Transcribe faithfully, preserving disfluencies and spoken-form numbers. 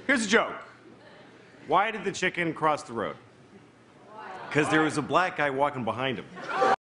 Here's a joke. Why did the chicken cross the road? Because there was a black guy walking behind him.